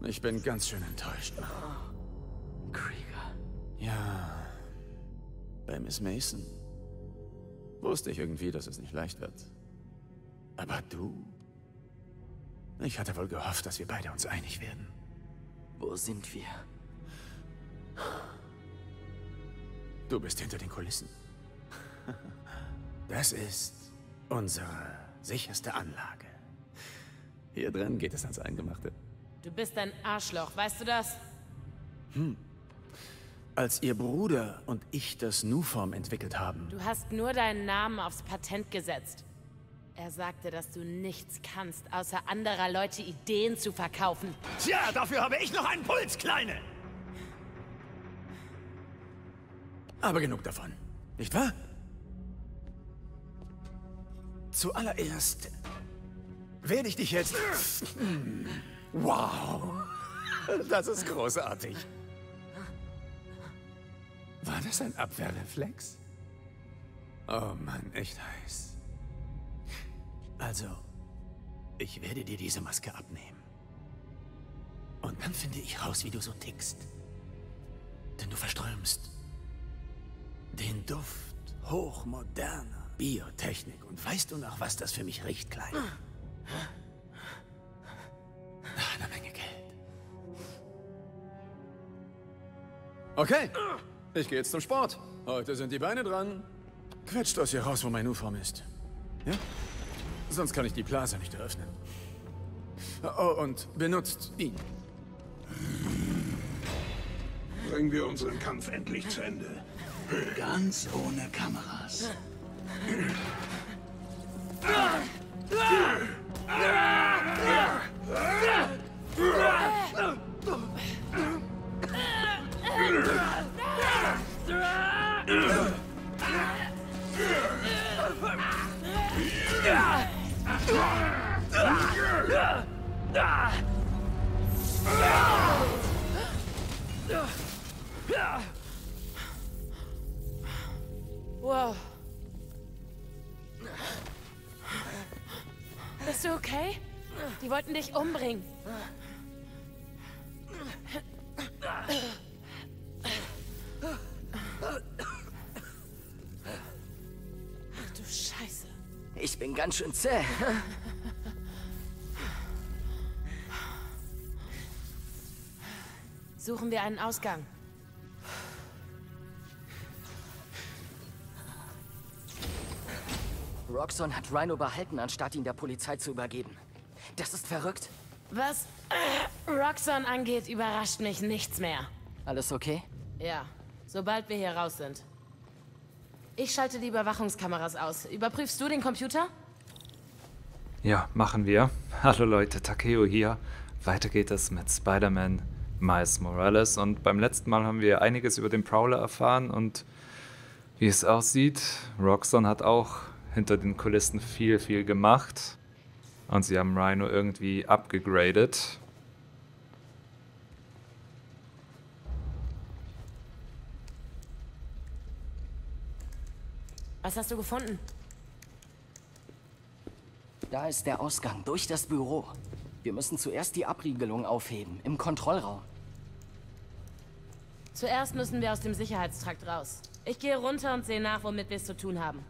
Ich bin ganz schön enttäuscht. Krieger. Ja, bei Miss Mason wusste ich irgendwie, dass es nicht leicht wird. Aber du? Ich hatte wohl gehofft, dass wir beide uns einig werden. Wo sind wir? Du bist hinter den Kulissen. Das ist unsere sicherste Anlage. Hier drin geht es ans Eingemachte. Du bist ein Arschloch, weißt du das? Als ihr Bruder und ich das Nu-Form entwickelt haben, Du hast nur deinen Namen aufs Patent gesetzt. Er sagte, dass du nichts kannst, außer anderer Leute Ideen zu verkaufen. Tja, dafür habe ich noch einen Puls, Kleine! aber genug davon, nicht wahr? Zuallererst werde ich dich jetzt... Wow, das ist großartig. War das ein Abwehrreflex? Oh Mann, echt heiß. Also, ich werde dir diese Maske abnehmen. Und dann finde ich raus, wie du so tickst. Denn du verströmst den Duft hochmoderner Biotechnik. Und weißt du noch, was das für mich riecht, Kleiner? Nach einer Menge Geld. Okay, ich gehe jetzt zum Sport. Heute sind die Beine dran. Quetscht aus hier raus, wo mein U-Form ist. Ja? Sonst kann ich die Blase nicht eröffnen. Oh, und benutzt ihn. Bringen wir unseren Kampf endlich zu Ende. Ganz ohne Kameras. Wow. Bist du okay? Die wollten dich umbringen. Ach du Scheiße. Ich bin ganz schön zäh. Suchen wir einen Ausgang. Roxxon hat Rhino behalten, anstatt ihn der Polizei zu übergeben. Das ist verrückt. Was Roxxon angeht, überrascht mich nichts mehr. Alles okay? Ja, sobald wir hier raus sind. Ich schalte die Überwachungskameras aus. Überprüfst du den Computer? Ja, machen wir. Hallo Leute, Takeo hier. Weiter geht es mit Spider-Man Miles Morales. Und beim letzten Mal haben wir einiges über den Prowler erfahren. Und wie es aussieht, Roxxon hat auch hinter den Kulissen viel gemacht. Und sie haben Rhino irgendwie abgegradet. Was hast du gefunden? Da ist der Ausgang durch das Büro. Wir müssen zuerst die Abriegelung aufheben, im Kontrollraum. Zuerst müssen wir aus dem Sicherheitstrakt raus. Ich gehe runter und sehe nach, womit wir es zu tun haben.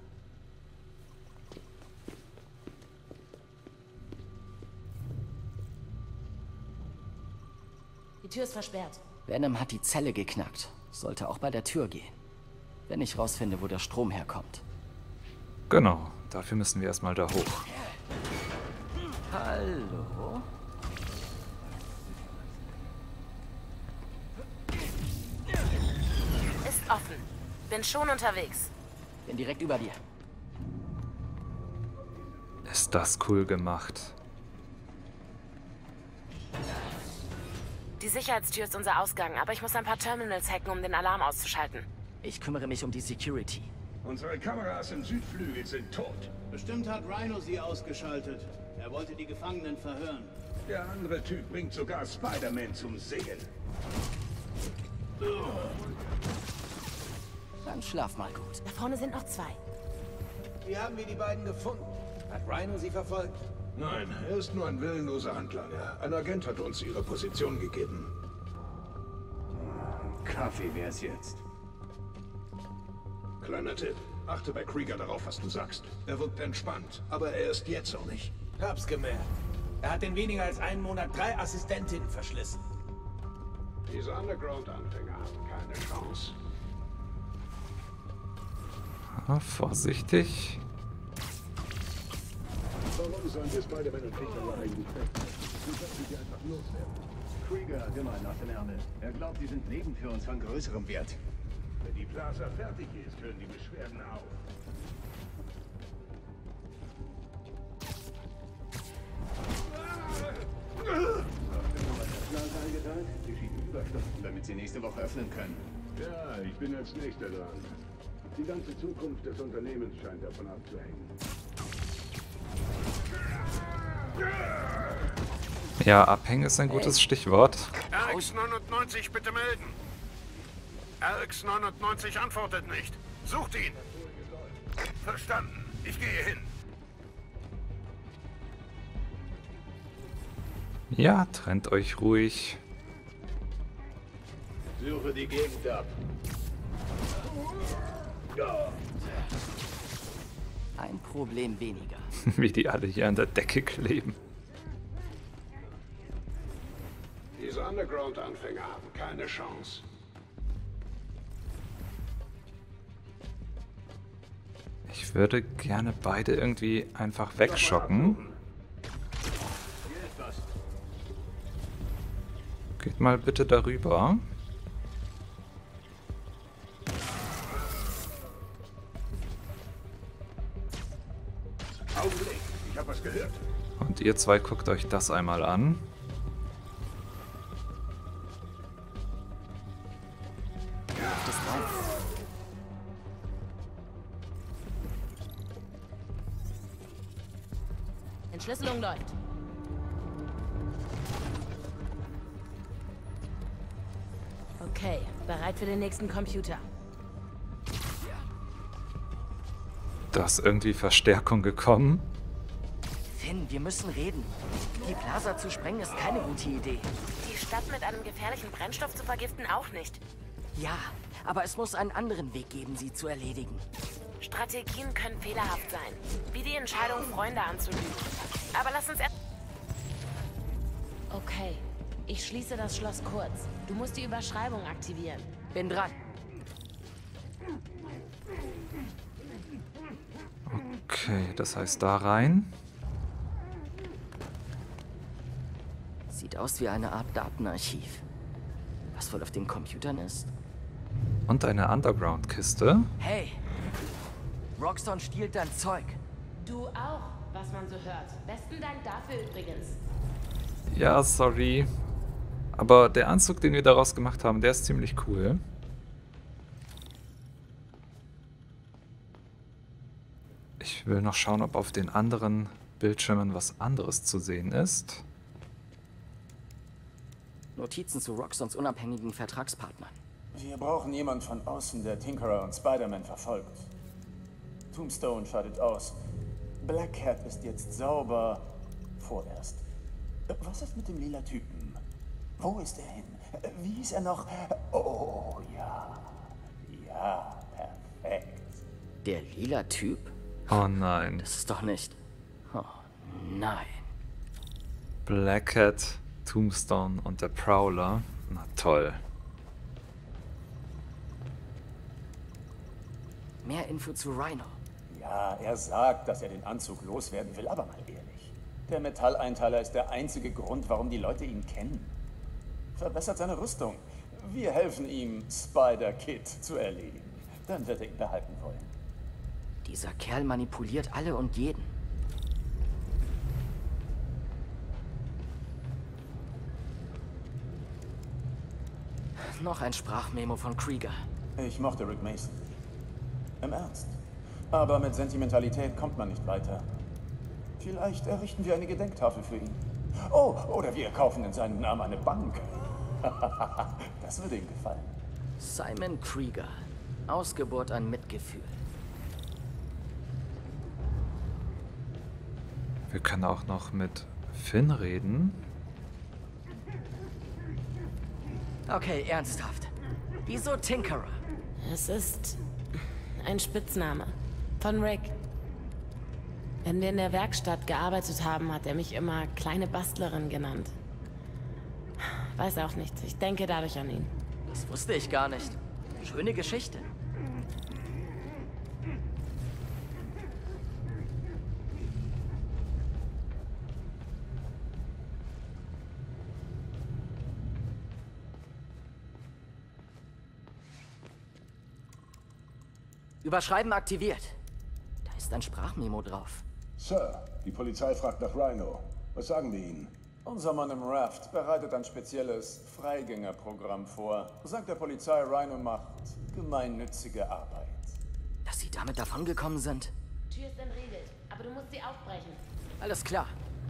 Die Tür ist versperrt. Venom hat die Zelle geknackt. Sollte auch bei der Tür gehen. Wenn ich rausfinde, wo der Strom herkommt. Genau, dafür müssen wir erstmal da hoch. Hallo? Ist offen. Bin schon unterwegs. Bin direkt über dir. Ist das cool gemacht. Die Sicherheitstür ist unser Ausgang, aber ich muss ein paar Terminals hacken, um den Alarm auszuschalten. Ich kümmere mich um die Security. Unsere Kameras im Südflügel sind tot. Bestimmt hat Rhino sie ausgeschaltet. Er wollte die Gefangenen verhören. Der andere Typ bringt sogar Spider-Man zum Singen. Dann schlaf mal gut. Da vorne sind noch zwei. Wie haben wir die beiden gefunden? Hat Rhino sie verfolgt? Nein, er ist nur ein willenloser Handlanger. Ein Agent hat uns ihre Position gegeben. Kaffee wär's jetzt. Kleiner Tipp. Achte bei Krieger darauf, was du sagst. Er wirkt entspannt, aber er ist jetzt auch nicht. Hab's gemerkt. Er hat in weniger als einem Monat 3 Assistentinnen verschlissen. Diese Underground-Anfänger haben keine Chance. Ah, vorsichtig. Warum sollen wir Spider-Man und ich eigentlich fechten? Wir sollten sie einfach loswerden. Krieger hat immer einen Ass im Ärmel. Er glaubt, die sind Leben für uns von größerem Wert. Wenn die Plaza fertig ist, hören die Beschwerden auf. Plaza eingeteilt? Die schieben Überstunden, damit sie nächste Woche öffnen können. Ja, ich bin als Nächster dran. Die ganze Zukunft des Unternehmens scheint davon abzuhängen. Ja, abhängen ist ein gutes Stichwort. RX-99, bitte melden. RX-99 antwortet nicht. Sucht ihn. Verstanden. Ich gehe hin. Ja, trennt euch ruhig. Suche die Gegend ab. Ein Problem weniger. Wie die alle hier an der Decke kleben. Diese Underground-Anfänger haben keine Chance. Ich würde gerne beide irgendwie einfach wegschocken. Geht mal bitte darüber. Augenblick, ich habe was gehört. Und ihr zwei guckt euch das einmal an. Das drauf. Entschlüsselung läuft. Okay, bereit für den nächsten Computer. Da ist irgendwie Verstärkung gekommen. Finn, wir müssen reden. Die Plaza zu sprengen ist keine gute Idee. Die Stadt mit einem gefährlichen Brennstoff zu vergiften auch nicht. Ja, aber es muss einen anderen Weg geben, sie zu erledigen. Strategien können fehlerhaft sein. Wie die Entscheidung, Freunde anzulügen. Aber lass uns Okay, ich schließe das Schloss kurz. Du musst die Überschreibung aktivieren. Bin dran. Okay, das heißt da rein. Sieht aus wie eine Art Datenarchiv. Was wohl auf den Computern ist? Und eine Underground-Kiste. Hey! Roxxon stiehlt dein Zeug. Du auch, was man so hört. Besten Dank dafür übrigens. Ja, sorry. Aber der Anzug, den wir daraus gemacht haben, der ist ziemlich cool. Ich will noch schauen, ob auf den anderen Bildschirmen was anderes zu sehen ist. Notizen zu Roxxons unabhängigen Vertragspartnern. Wir brauchen jemand von außen, der Tinkerer und Spider-Man verfolgt. Tombstone scheidet aus. Black Cat ist jetzt sauber. Vorerst. Was ist mit dem lila Typen? Wo ist er hin? Wie hieß er noch? Oh, ja. Ja, perfekt. Der lila Typ? Oh nein. Das ist doch nicht... Oh nein. Black Cat, Tombstone und der Prowler. Na toll. Mehr Info zu Rhino. Ja, er sagt, dass er den Anzug loswerden will, aber mal ehrlich. Der Metalleinteiler ist der einzige Grund, warum die Leute ihn kennen. Verbessert seine Rüstung. Wir helfen ihm, Spider-Kid zu erledigen. Dann wird er ihn behalten wollen. Dieser Kerl manipuliert alle und jeden. Noch ein Sprachmemo von Krieger. Ich mochte Rick Mason. Im Ernst. Aber mit Sentimentalität kommt man nicht weiter. Vielleicht errichten wir eine Gedenktafel für ihn. Oh, oder wir kaufen in seinem Namen eine Bank. Das würde ihm gefallen. Simon Krieger. Ausgeburt an Mitgefühl. Wir können auch noch mit Finn reden. Okay, ernsthaft. Wieso Tinkerer? Es ist ein Spitzname von Rick. Wenn wir in der Werkstatt gearbeitet haben, hat er mich immer kleine Bastlerin genannt. Weiß auch nicht. Ich denke dadurch an ihn. Das wusste ich gar nicht. Schöne Geschichte. Überschreiben aktiviert. Da ist ein Sprachmemo drauf. Sir, die Polizei fragt nach Rhino. Was sagen wir Ihnen? Unser Mann im Raft bereitet ein spezielles Freigängerprogramm vor. Sagt der Polizei, Rhino macht gemeinnützige Arbeit. Dass sie damit davongekommen sind? Tür ist entriegelt, aber du musst sie aufbrechen. Alles klar.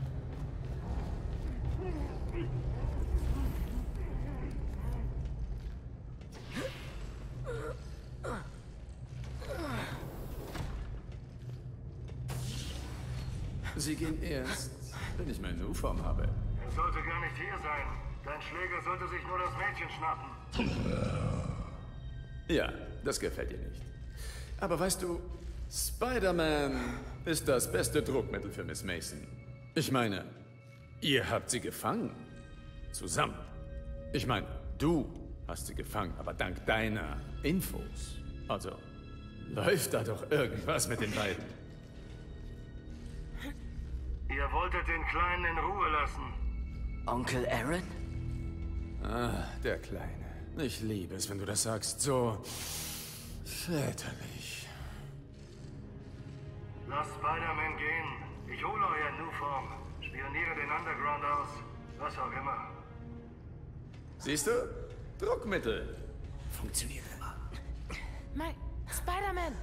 Sie gehen erst, wenn ich meine U-Form habe. Er sollte gar nicht hier sein. Dein Schläger sollte sich nur das Mädchen schnappen. Ja, das gefällt dir nicht. Aber weißt du, Spider-Man ist das beste Druckmittel für Miss Mason. Ich meine, ihr habt sie gefangen. Zusammen. Ich meine, du hast sie gefangen, aber dank deiner Infos. Also, läuft da doch irgendwas mit den beiden. Ihr wolltet den Kleinen in Ruhe lassen. Onkel Aaron? Ah, der Kleine. Ich liebe es, wenn du das sagst. So väterlich. Lasst Spider-Man gehen. Ich hole euer Nu-Form. Spioniere den Underground aus. Was auch immer. Siehst du? Druckmittel. Funktioniert immer. Mike, Spider-Man!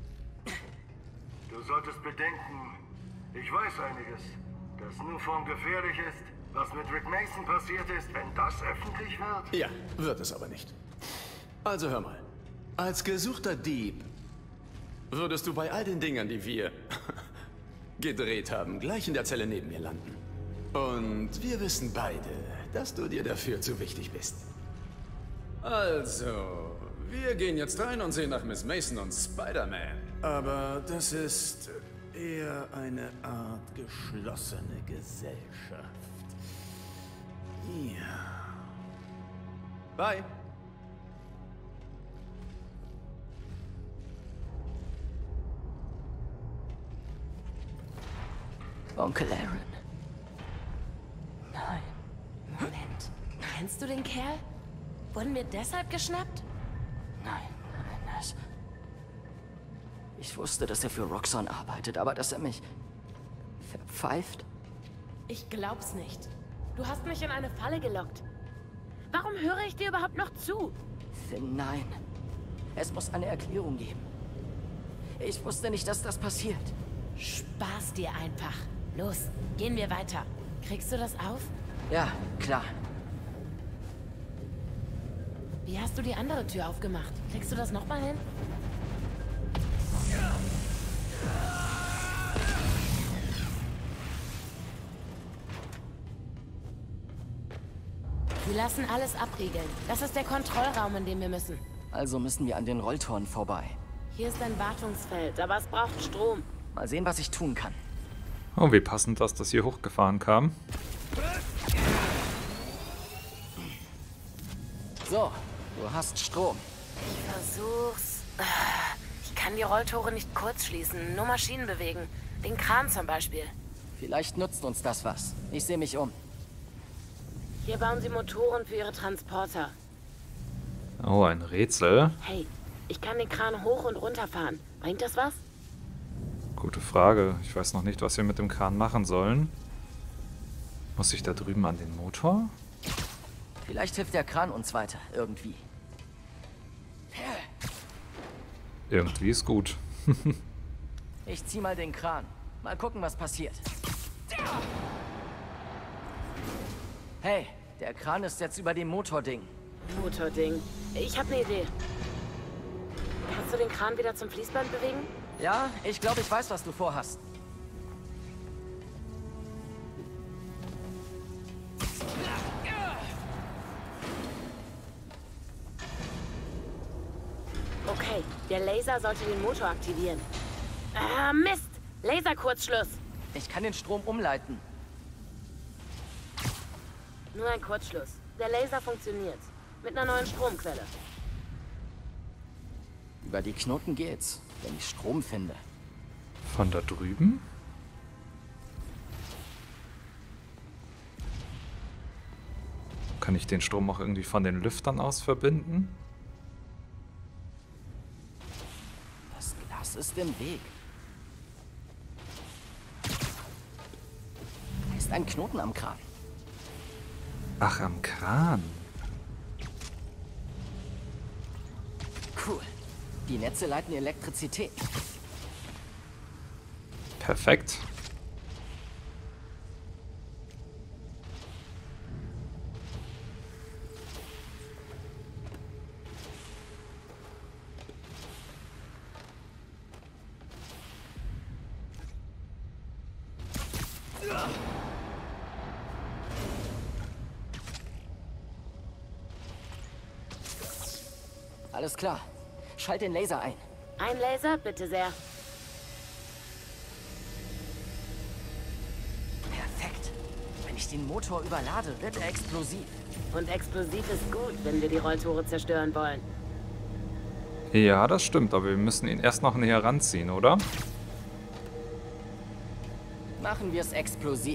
Du solltest bedenken, ich weiß einiges. Dass Nu-Form gefährlich ist. Was mit Rick Mason passiert ist, wenn das öffentlich wird? Ja, wird es aber nicht. Also hör mal. Als gesuchter Dieb würdest du bei all den Dingern, die wir gedreht haben, gleich in der Zelle neben mir landen. Und wir wissen beide, dass du dir dafür zu wichtig bist. Also, wir gehen jetzt rein und sehen nach Miss Mason und Spider-Man. Aber das ist eher eine Art geschlossene Gesellschaft. Ja. Bye. Onkel Aaron. Nein. Moment. Kennst du den Kerl? Wurden wir deshalb geschnappt? Nein, ich wusste, dass er für Roxxon arbeitet, aber dass er mich verpfeift? Ich glaub's nicht. Du hast mich in eine Falle gelockt. Warum höre ich dir überhaupt noch zu? Finn, nein. Es muss eine Erklärung geben. Ich wusste nicht, dass das passiert. Spaß dir einfach. Los, gehen wir weiter. Kriegst du das auf? Ja, klar. Wie hast du die andere Tür aufgemacht? Kriegst du das nochmal hin? Sie lassen alles abriegeln. Das ist der Kontrollraum, in dem wir müssen. Also müssen wir an den Rolltoren vorbei. Hier ist ein Wartungsfeld, aber es braucht Strom. Mal sehen, was ich tun kann. Oh, wie passend, dass das hier hochgefahren kam. So, du hast Strom. Ich versuch's. Ich kann die Rolltore nicht kurz schließen, nur Maschinen bewegen. Den Kran zum Beispiel. Vielleicht nutzt uns das was. Ich sehe mich um. Hier bauen sie Motoren für ihre Transporter. Oh, ein Rätsel. Hey, ich kann den Kran hoch und runter fahren. Bringt das was? Gute Frage. Ich weiß noch nicht, was wir mit dem Kran machen sollen. Muss ich da drüben an den Motor? Vielleicht hilft der Kran uns weiter, irgendwie. Irgendwie ist gut. Ich zieh mal den Kran. Mal gucken, was passiert. Hey, der Kran ist jetzt über dem Motording. Motording. Ich habe eine Idee. Kannst du den Kran wieder zum Fließband bewegen? Ja, ich glaube, ich weiß, was du vorhast. Der Laser sollte den Motor aktivieren. Ah, Mist! Laserkurzschluss! Ich kann den Strom umleiten. Nur ein Kurzschluss. Der Laser funktioniert. Mit einer neuen Stromquelle. Über die Knoten geht's, wenn ich Strom finde. Von da drüben? Kann ich den Strom auch irgendwie von den Lüftern aus verbinden? Das Glas ist im Weg. Da ist ein Knoten am Kran. Ach, am Kran. Cool. Die Netze leiten Elektrizität. Perfekt. Alles klar. Schalt den Laser ein. Ein Laser, bitte sehr. Perfekt. Wenn ich den Motor überlade, wird er explosiv. Und explosiv ist gut, wenn wir die Rolltore zerstören wollen. Ja, das stimmt, aber wir müssen ihn erst noch näher ranziehen, oder? Machen wir es explosiv.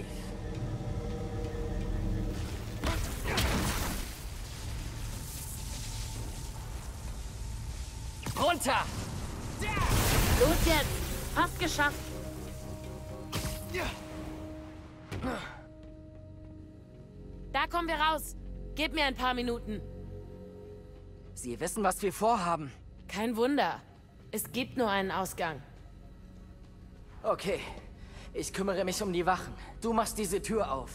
Runter! Los jetzt! Fast geschafft! Da kommen wir raus! Gib mir ein paar Minuten. Sie wissen, was wir vorhaben. Kein Wunder. Es gibt nur einen Ausgang. Okay. Ich kümmere mich um die Wachen. Du machst diese Tür auf.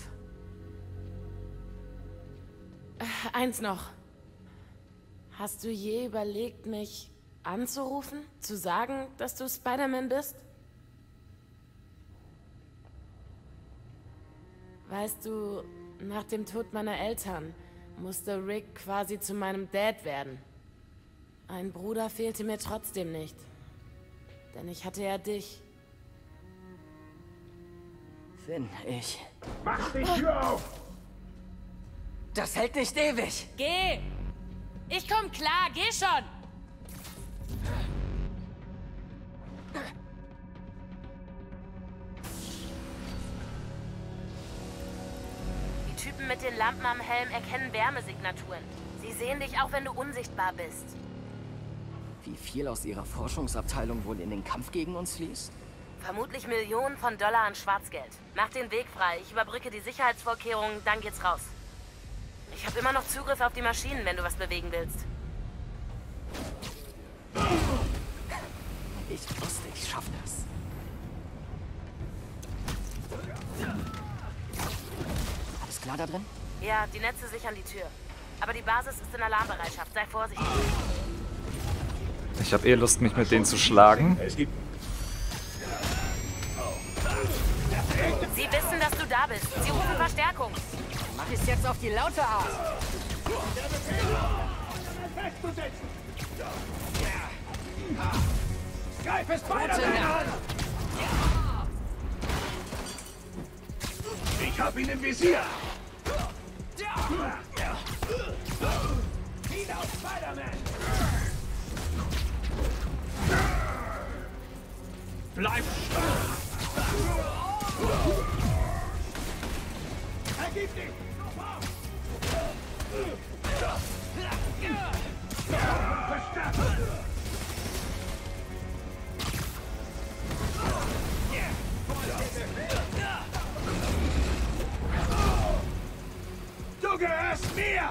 Eins noch. Hast du je überlegt, mich anzurufen? Zu sagen, dass du Spider-Man bist? Weißt du, nach dem Tod meiner Eltern musste Rick quasi zu meinem Dad werden. Ein Bruder fehlte mir trotzdem nicht. Denn ich hatte ja dich. Finn, ich... Mach die Tür auf! Das hält nicht ewig! Geh! Ich komm klar, geh schon! Die Typen mit den Lampen am Helm erkennen Wärmesignaturen. Sie sehen dich auch, wenn du unsichtbar bist. Wie viel aus ihrer Forschungsabteilung wohl in den Kampf gegen uns fließt? Vermutlich Millionen von Dollar an Schwarzgeld. Mach den Weg frei. Ich überbrücke die Sicherheitsvorkehrungen, dann geht's raus. Ich habe immer noch Zugriff auf die Maschinen, wenn du was bewegen willst. Ich wusste, ich schaffe das. Alles klar da drin? Ja, die Netze sichern die Tür. Aber die Basis ist in Alarmbereitschaft. Sei vorsichtig. Ich habe eh Lust, mich mit denen zu schlagen. Sie wissen, dass du da bist. Sie rufen Verstärkung. Mach es jetzt auf die laute Art. Greif Spider-Man an! Ich hab ihn im Visier! Wieder auf Spider-Man! Bleib stark! Ergib dich! Verstärkung! Du gehörst mir!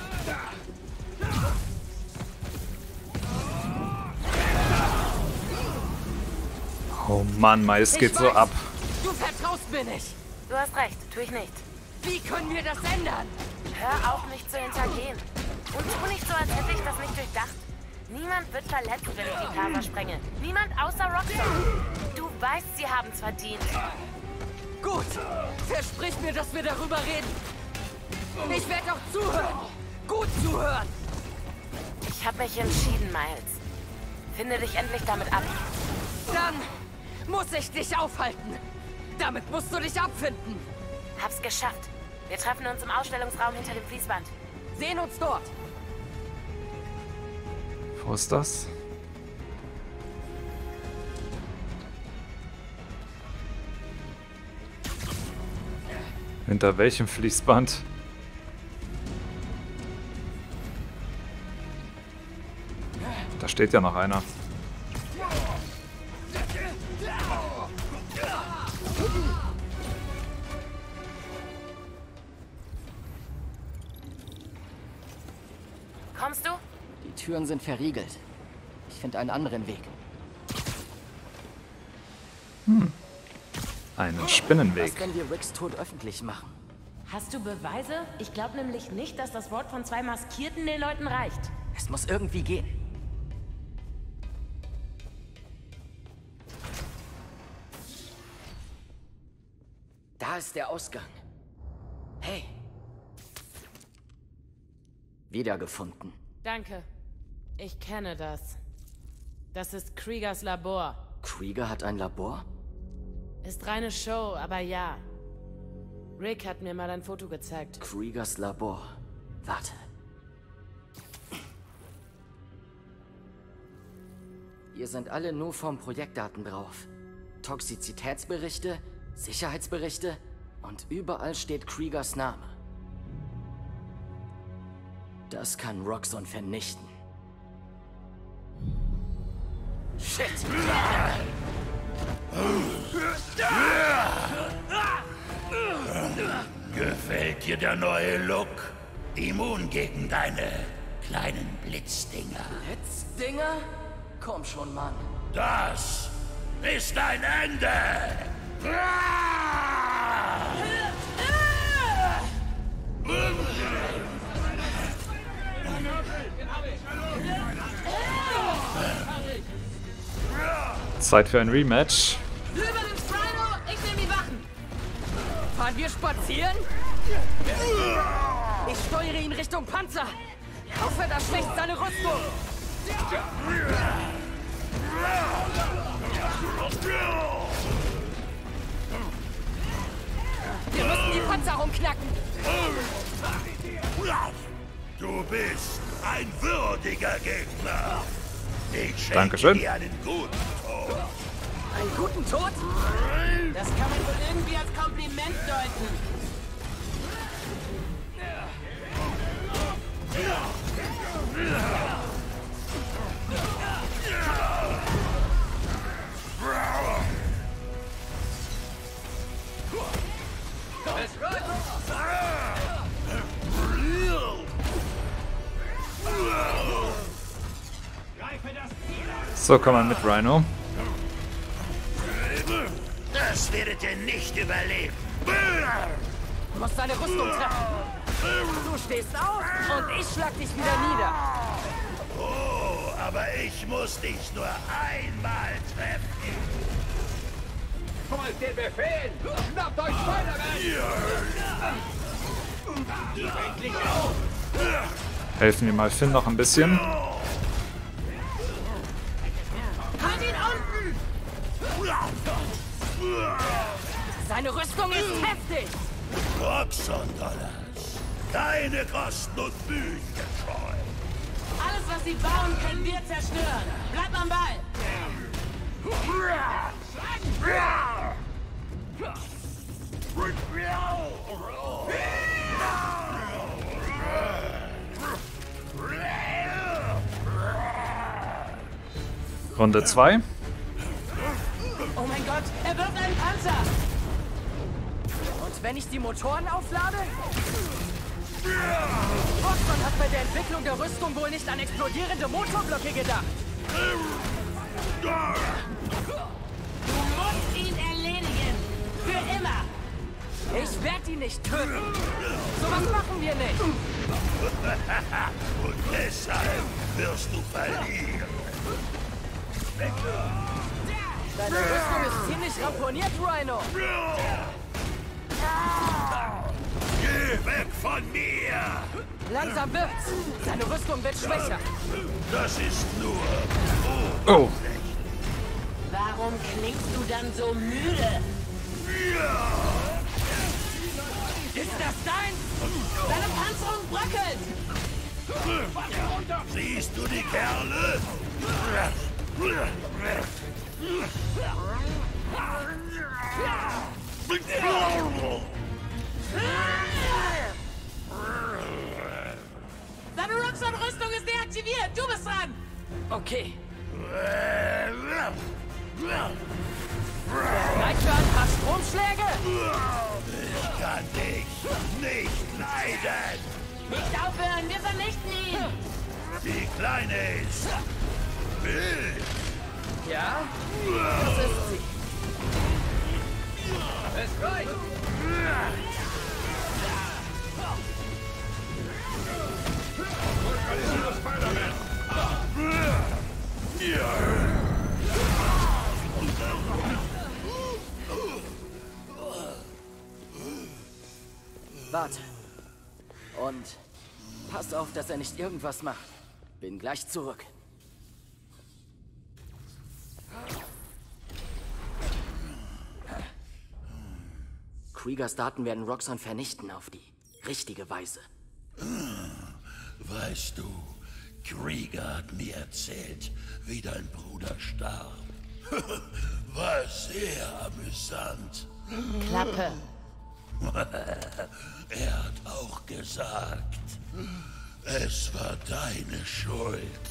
Oh Mann, Miles geht so ab. Du vertraust mir nicht. Du hast recht, tue ich nicht. Wie können wir das ändern? Hör auf, mich zu hintergehen. Und tu nicht so, als hätte ich das nicht durchdacht. Niemand wird verletzt, wenn ich die Casa sprenge. Niemand außer Rockstar. Du weißt, sie haben es verdient. Gut. Versprich mir, dass wir darüber reden. Ich werde auch zuhören. Gut zuhören. Ich habe mich entschieden, Miles. Finde dich endlich damit ab. Dann muss ich dich aufhalten. Damit musst du dich abfinden. Hab's geschafft. Wir treffen uns im Ausstellungsraum hinter dem Fließband. Sehen uns dort. Wo ist das? Hinter welchem Fließband? Da steht ja noch einer. Kommst du? Die Türen sind verriegelt. Ich finde einen anderen Weg. Einen Spinnenweg. Was, wenn wir Ricks Tod öffentlich machen? Hast du Beweise? Ich glaube nämlich nicht, dass das Wort von 2 Maskierten den Leuten reicht. Es muss irgendwie gehen. Da ist der Ausgang. Hey. Wiedergefunden. Danke. Ich kenne das. Das ist Kriegers Labor. Krieger hat ein Labor? Ist reine Show, aber ja. Rick hat mir mal ein Foto gezeigt. Kriegers Labor. Warte. Hier sind alle Nuform Projektdaten drauf. Toxizitätsberichte, Sicherheitsberichte und überall steht Kriegers Name. Das kann Roxxon vernichten. Shit! Gefällt dir der neue Look? Immun gegen deine kleinen Blitzdinger. Blitzdinger? Komm schon, Mann. Das ist ein Ende! Zeit für ein Rematch. Über den Rhino, ich nehme die Wachen. Fahren wir spazieren? Ich steuere ihn Richtung Panzer. Hoffe, das schwächt seine Rüstung. Wir müssen die Panzerung knacken. Du bist ein würdiger Gegner. Ich Dankeschön. schenke dir einen guten Tod. Einen guten Tod? Das kann man wohl irgendwie als Kompliment deuten. So, komm mal mit, Rhino. Das werdet ihr nicht überleben. Du musst deine Rüstung treffen. Du stehst auf und ich schlag dich wieder nieder. Oh, aber ich muss dich nur einmal treffen. Folgt den Befehl! Schnappt euch Spider-Man! Endlich auf! Helfen wir mal Finn noch ein bisschen. Halt ihn unten! Seine Rüstung ist heftig! Roxxon-Dollars. Keine Kosten und Mühen gescheut. Alles, was sie bauen, können wir zerstören. Bleib am Ball. Runde 2. Oh mein Gott, er wirft einen Panzer. Und wenn ich die Motoren auflade? Roxxon hat bei der Entwicklung der Rüstung wohl nicht an explodierende Motorblöcke gedacht. Du musst ihn erledigen. Für immer. Ich werde ihn nicht töten. So was machen wir nicht. Und deshalb wirst du verlieren. Deine Rüstung ist ziemlich ramponiert, Rhino. Geh weg von mir! Langsam wird's. Seine Rüstung wird schwächer. Das ist nur Oh. Warum klingst du dann so müde? Ist das dein? Deine Panzerung bröckelt! Siehst du die Kerle? Deine Roxxon-Rüstung ist deaktiviert! Du bist dran! Okay. Reicht für ein paar Stromschläge? Ich kann dich nicht leiden. Nicht aufhören, wir vernichten ihn! Die Kleine ist wild. Ja? Das ist sie. Es reicht! Warte. Und pass auf, dass er nicht irgendwas macht. Bin gleich zurück. Kriegers Daten werden Roxxon vernichten auf die richtige Weise. Weißt du, Krieger hat mir erzählt, wie dein Bruder starb. War sehr amüsant. Klappe. Er hat auch gesagt, es war deine Schuld.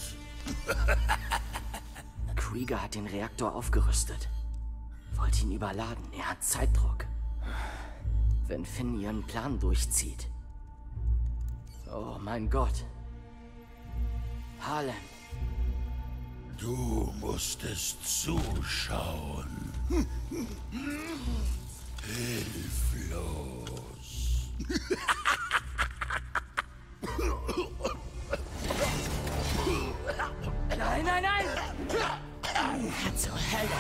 Krieger hat den Reaktor aufgerüstet. Wollte ihn überladen. Er hat Zeitdruck. Wenn Finn ihren Plan durchzieht. Oh mein Gott. Harlan. Du musstest zuschauen. Hilflos. Nein, nein, nein! Zur Hölle!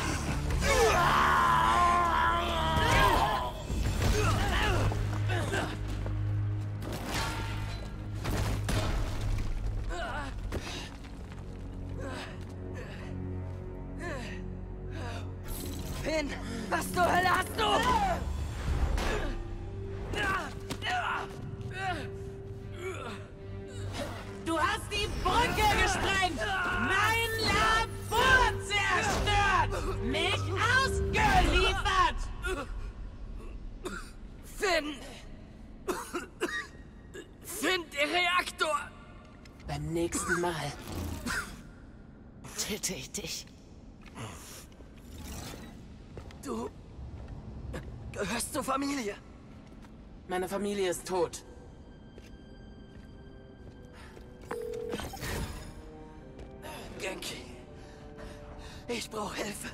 Finn, was zur Hölle hast du? Du hast die Brücke gesprengt! Mein Labor zerstört! Mich ausgeliefert! Finn! Find den Reaktor! Beim nächsten Mal töte ich dich. Du gehörst zur Familie. Meine Familie ist tot. Genki, ich brauche Hilfe.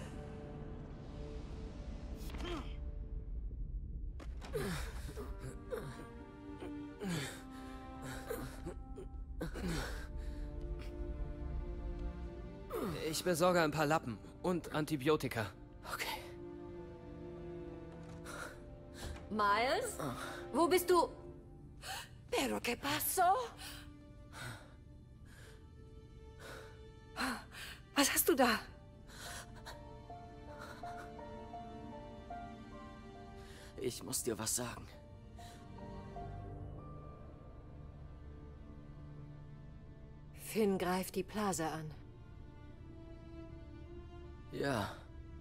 Ich besorge ein paar Lappen und Antibiotika. Okay. Miles? Wo bist du? ¿Pero qué pasó? Was hast du da? Ich muss dir was sagen. Finn greift die Plaza an. Ja.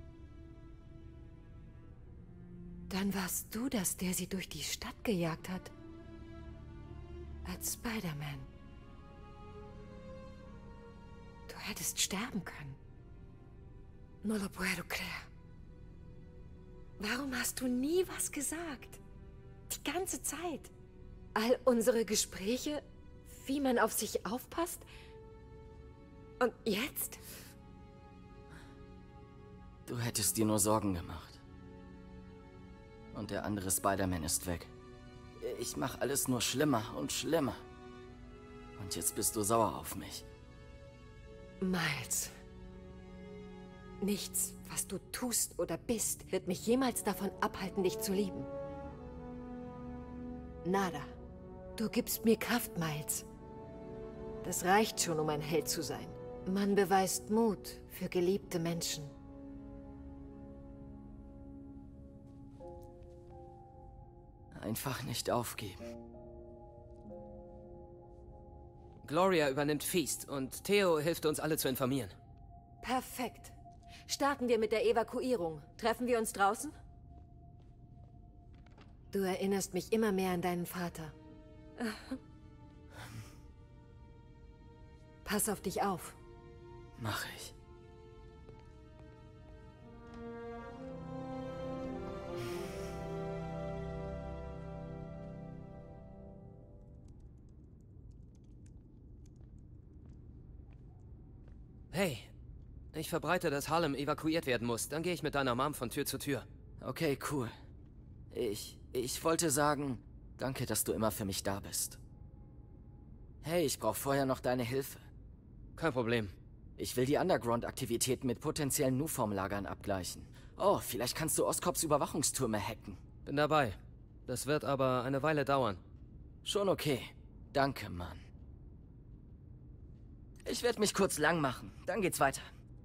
Dann warst du das, der sie durch die Stadt gejagt hat. Als Spider-Man. Du hättest sterben können. No lo puedo creer. Warum hast du nie was gesagt? Die ganze Zeit. All unsere Gespräche, wie man auf sich aufpasst. Und jetzt? Du hättest dir nur Sorgen gemacht. Und der andere Spider-Man ist weg. Ich mache alles nur schlimmer und schlimmer. Und jetzt bist du sauer auf mich. Miles. Nichts, was du tust oder bist, wird mich jemals davon abhalten, dich zu lieben. Nada. Du gibst mir Kraft, Miles. Das reicht schon, um ein Held zu sein. Man beweist Mut für geliebte Menschen. Einfach nicht aufgeben. Gloria übernimmt Feast und Theo hilft uns alle zu informieren. Perfekt. Starten wir mit der Evakuierung. Treffen wir uns draußen? Du erinnerst mich immer mehr an deinen Vater. Pass auf dich auf. Mach ich. Hey, ich verbreite, dass Harlem evakuiert werden muss. Dann gehe ich mit deiner Mom von Tür zu Tür. Okay, cool. Ich wollte sagen, danke, dass du immer für mich da bist. Hey, ich brauche vorher noch deine Hilfe. Kein Problem. Ich will die Underground-Aktivitäten mit potenziellen Nuform-Lagern abgleichen. Oh, vielleicht kannst du Oscorps Überwachungstürme hacken. Bin dabei. Das wird aber eine Weile dauern. Schon okay. Danke, Mann. Ich werde mich kurz lang machen. Dann geht's weiter.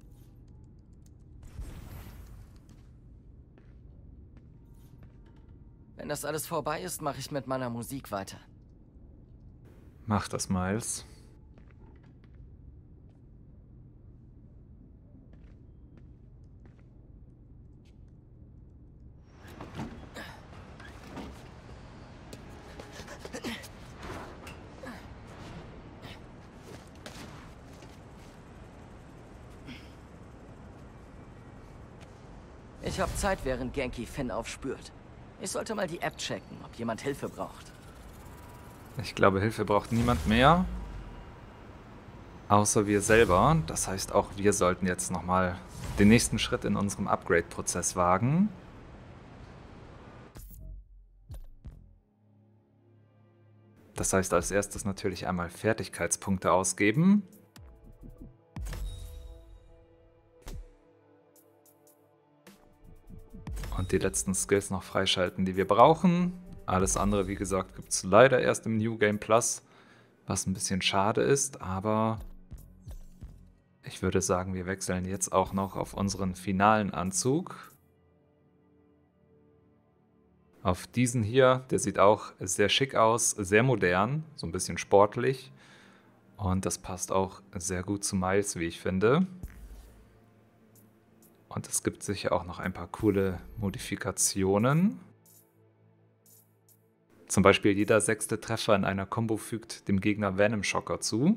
Wenn das alles vorbei ist, mache ich mit meiner Musik weiter. Mach das, Miles. Ich habe Zeit, während Genki Finn aufspürt. Ich sollte mal die App checken, ob jemand Hilfe braucht. Ich glaube, Hilfe braucht niemand mehr. Außer wir selber. Das heißt, auch wir sollten jetzt nochmal den nächsten Schritt in unserem Upgrade-Prozess wagen. Das heißt, als erstes natürlich einmal Fertigkeitspunkte ausgeben. Und die letzten Skills noch freischalten, die wir brauchen. Alles andere, wie gesagt, gibt es leider erst im New Game Plus, was ein bisschen schade ist, aber ich würde sagen, wir wechseln jetzt auch noch auf unseren finalen Anzug. Auf diesen hier, der sieht auch sehr schick aus, sehr modern, so ein bisschen sportlich. Und das passt auch sehr gut zu Miles, wie ich finde. Und es gibt sicher auch noch ein paar coole Modifikationen. Zum Beispiel jeder 6. Treffer in einer Combo fügt dem Gegner Venom Shocker zu.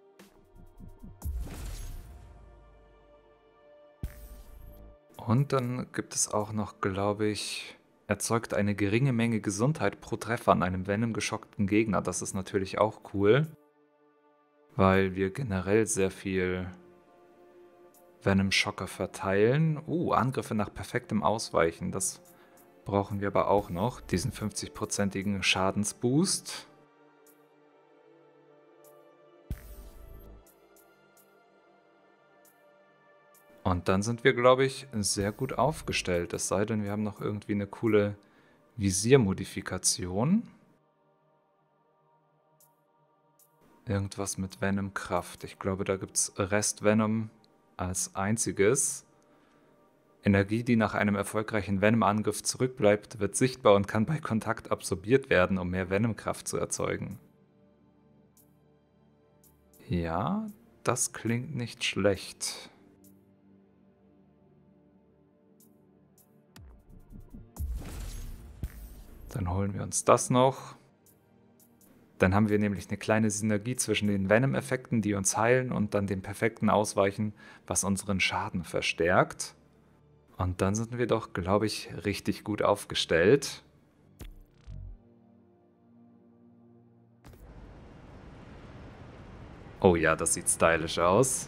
Und dann gibt es auch noch, glaube ich, erzeugt eine geringe Menge Gesundheit pro Treffer an einem Venom-geschockten Gegner. Das ist natürlich auch cool, weil wir generell sehr viel Venom Shocker verteilen. Angriffe nach perfektem Ausweichen. Das brauchen wir aber auch noch. Diesen 50%igen Schadensboost. Und dann sind wir, glaube ich, sehr gut aufgestellt. Es sei denn, wir haben noch irgendwie eine coole Visiermodifikation. Irgendwas mit Venom-Kraft. Ich glaube, da gibt es Rest-Venom als einziges. Energie, die nach einem erfolgreichen Venom-Angriff zurückbleibt, wird sichtbar und kann bei Kontakt absorbiert werden, um mehr Venom-Kraft zu erzeugen. Ja, das klingt nicht schlecht. Dann holen wir uns das noch. Dann haben wir nämlich eine kleine Synergie zwischen den Venom-Effekten, die uns heilen, und dann dem perfekten Ausweichen, was unseren Schaden verstärkt. Und dann sind wir doch, glaube ich, richtig gut aufgestellt. Oh ja, das sieht stylisch aus.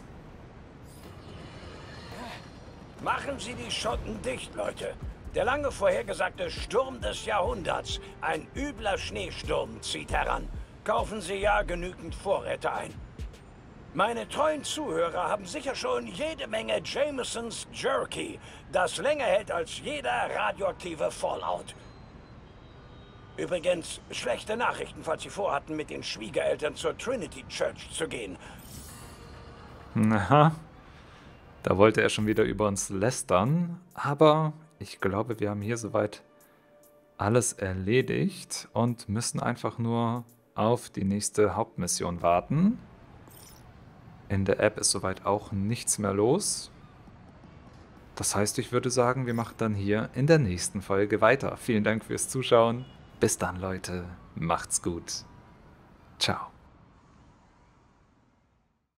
Machen Sie die Schotten dicht, Leute. Der lange vorhergesagte Sturm des Jahrhunderts, ein übler Schneesturm, zieht heran. Kaufen Sie ja genügend Vorräte ein. Meine treuen Zuhörer haben sicher schon jede Menge Jamesons Jerky, das länger hält als jeder radioaktive Fallout. Übrigens, schlechte Nachrichten, falls Sie vorhatten, mit den Schwiegereltern zur Trinity Church zu gehen. Aha. Da wollte er schon wieder über uns lästern. Aber ich glaube, wir haben hier soweit alles erledigt und müssen einfach nur auf die nächste Hauptmission warten. In der App ist soweit auch nichts mehr los. Das heißt, ich würde sagen, wir machen dann hier in der nächsten Folge weiter. Vielen Dank fürs Zuschauen. Bis dann, Leute. Macht's gut. Ciao.